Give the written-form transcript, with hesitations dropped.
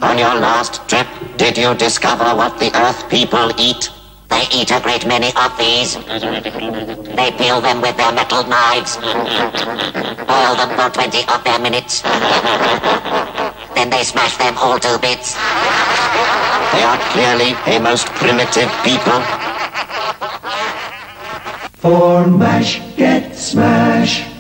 On your last trip, did you discover what the Earth people eat? They eat a great many of these. They peel them with their metal knives, boil them for 20 of their minutes, then they smash them all to bits. They are clearly a most primitive people. For mash, get smash.